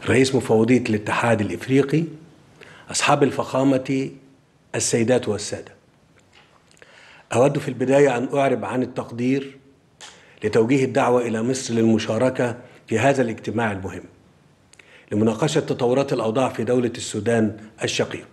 رئيس مفوضية الاتحاد الإفريقي، أصحاب الفخامة، السيدات والسادة، أود في البداية أن أعرب عن التقدير لتوجيه الدعوة إلى مصر للمشاركة في هذا الاجتماع المهم لمناقشة تطورات الأوضاع في دولة السودان الشقيق.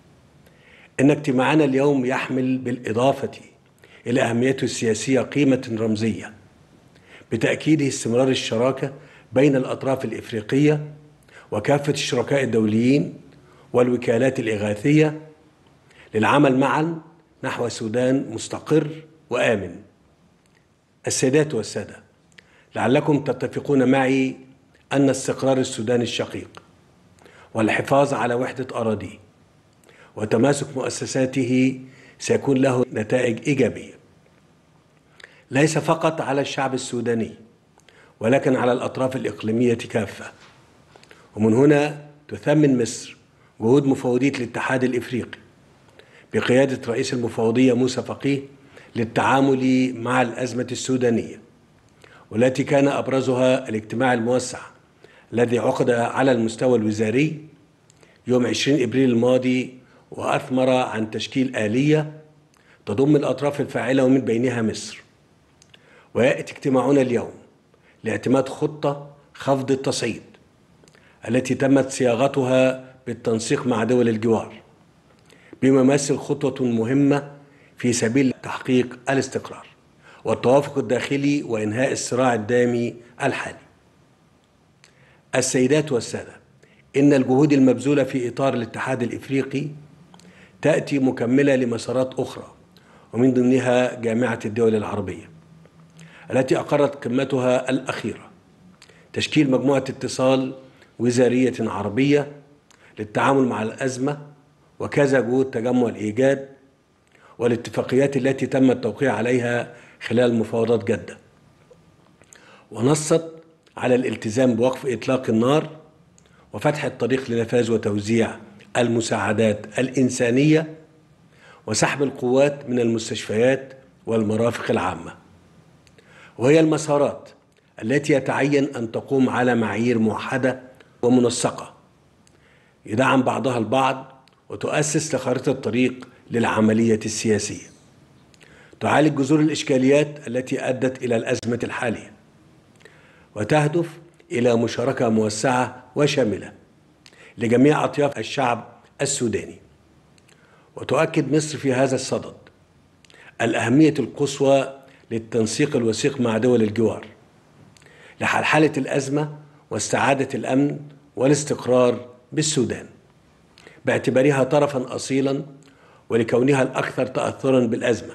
إن اجتماعنا اليوم يحمل بالإضافة إلى أهميته السياسية قيمة رمزية بتأكيده استمرار الشراكة بين الأطراف الإفريقية وكافة الشركاء الدوليين والوكالات الإغاثية للعمل معا نحو سودان مستقر وآمن. السيدات والسادة، لعلكم تتفقون معي أن استقرار السودان الشقيق والحفاظ على وحدة أراضيه وتماسك مؤسساته سيكون له نتائج إيجابية ليس فقط على الشعب السوداني ولكن على الأطراف الإقليمية كافة. ومن هنا تثمن مصر جهود مفوضية الاتحاد الإفريقي بقيادة رئيس المفوضية موسى فقيه للتعامل مع الأزمة السودانية، والتي كان أبرزها الاجتماع الموسع الذي عقد على المستوى الوزاري يوم 20 إبريل الماضي، وأثمر عن تشكيل آلية تضم الأطراف الفاعلة ومن بينها مصر. ويأتي اجتماعنا اليوم لاعتماد خطة خفض التصعيد التي تمت صياغتها بالتنسيق مع دول الجوار، بما يمثل خطوة مهمة في سبيل تحقيق الاستقرار والتوافق الداخلي وإنهاء الصراع الدامي الحالي. السيدات والسادة، إن الجهود المبذولة في إطار الاتحاد الإفريقي تأتي مكملة لمسارات أخرى، ومن ضمنها جامعة الدول العربية التي أقرت قمتها الأخيرة تشكيل مجموعة اتصال وزارية عربية للتعامل مع الأزمة، وكذا جهود تجمع الإيجاد والاتفاقيات التي تم التوقيع عليها خلال مفاوضات جدة، ونصت على الالتزام بوقف إطلاق النار وفتح الطريق لنفاذ وتوزيع المساعدات الإنسانية وسحب القوات من المستشفيات والمرافق العامة. وهي المسارات التي يتعين أن تقوم على معايير موحدة ومنسقة يدعم بعضها البعض وتؤسس لخارطة الطريق للعملية السياسية تعالج جذور الإشكاليات التي أدت إلى الأزمة الحالية، وتهدف إلى مشاركة موسعة وشاملة لجميع أطياف الشعب السوداني. وتؤكد مصر في هذا الصدد الأهمية القصوى للتنسيق الوثيق مع دول الجوار لحلحلة الأزمة واستعادة الأمن والاستقرار بالسودان، باعتبارها طرفا أصيلا ولكونها الأكثر تأثرا بالأزمة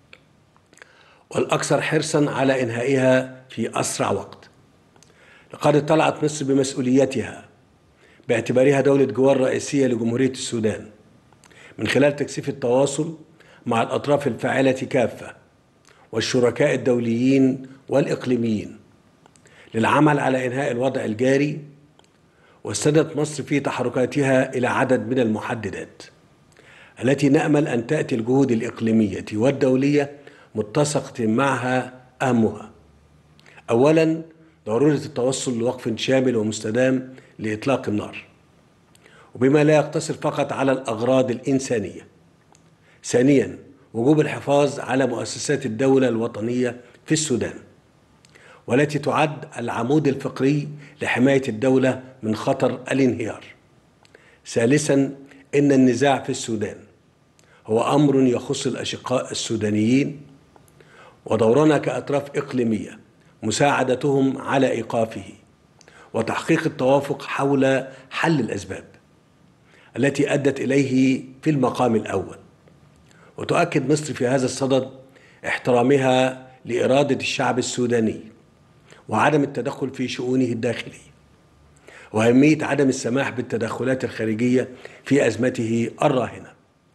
والأكثر حرصا على إنهائها في أسرع وقت. لقد اطلعت مصر بمسؤوليتها باعتبارها دولة جوار رئيسية لجمهورية السودان من خلال تكثيف التواصل مع الأطراف الفاعلة كافة والشركاء الدوليين والإقليميين للعمل على إنهاء الوضع الجاري. واستندت مصر في تحركاتها إلى عدد من المحددات التي نأمل أن تأتي الجهود الإقليمية والدولية متسقة معها أهمها: أولاً، ضرورة التوصل لوقف شامل ومستدام لإطلاق النار، وبما لا يقتصر فقط على الأغراض الإنسانية. ثانياً، وجوب الحفاظ على مؤسسات الدولة الوطنية في السودان، والتي تعد العمود الفقري لحماية الدولة من خطر الانهيار. ثالثاً، إن النزاع في السودان هو أمر يخص الأشقاء السودانيين، ودورنا كأطراف إقليمية مساعدتهم على إيقافه وتحقيق التوافق حول حل الأسباب التي أدت إليه في المقام الأول. وتؤكد مصر في هذا الصدد احترامها لإرادة الشعب السوداني وعدم التدخل في شؤونه الداخلية، وأهمية عدم السماح بالتدخلات الخارجية في أزمته الراهنة.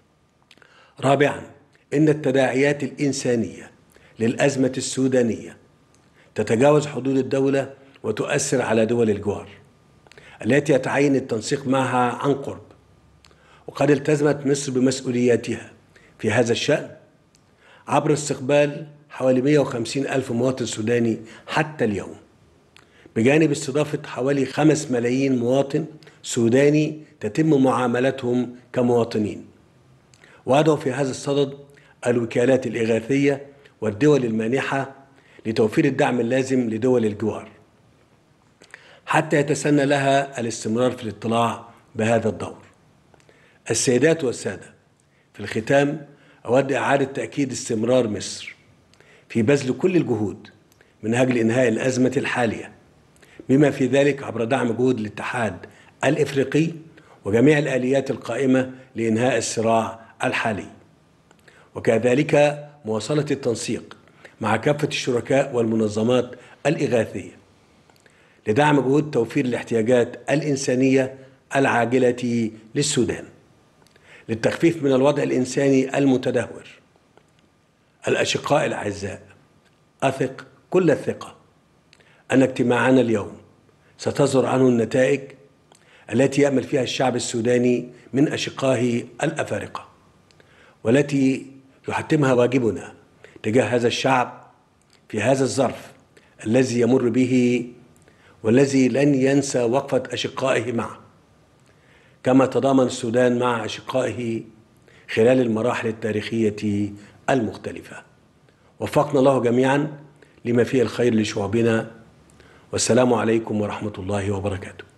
رابعاً، إن التداعيات الإنسانية للأزمة السودانية تتجاوز حدود الدولة وتؤثر على دول الجوار التي يتعين التنسيق معها عن قرب. وقد التزمت مصر بمسؤولياتها في هذا الشأن عبر استقبال حوالي 150 ألف مواطن سوداني حتى اليوم بجانب استضافة حوالي 5 ملايين مواطن سوداني تتم معاملتهم كمواطنين. وأدعو في هذا الصدد الوكالات الإغاثية والدول المانحة لتوفير الدعم اللازم لدول الجوار حتى يتسنى لها الاستمرار في الاطلاع بهذا الدور. السيدات والسادة، في الختام أود إعادة تأكيد استمرار مصر في بذل كل الجهود من أجل إنهاء الأزمة الحالية، بما في ذلك عبر دعم جهود الاتحاد الإفريقي وجميع الآليات القائمة لإنهاء الصراع الحالي، وكذلك مواصلة التنسيق مع كافة الشركاء والمنظمات الإغاثية لدعم جهود توفير الاحتياجات الإنسانية العاجلة للسودان للتخفيف من الوضع الإنساني المتدهور. الأشقاء الأعزاء، أثق كل الثقة أن اجتماعنا اليوم ستظهر عنه النتائج التي يأمل فيها الشعب السوداني من أشقائه الأفارقة، والتي يحتمها واجبنا تجاه هذا الشعب في هذا الظرف الذي يمر به، والذي لن ينسى وقفة أشقائه معه كما تضامن السودان مع أشقائه خلال المراحل التاريخية المختلفة. وفقنا الله جميعا لما فيه الخير لشعوبنا، والسلام عليكم ورحمة الله وبركاته.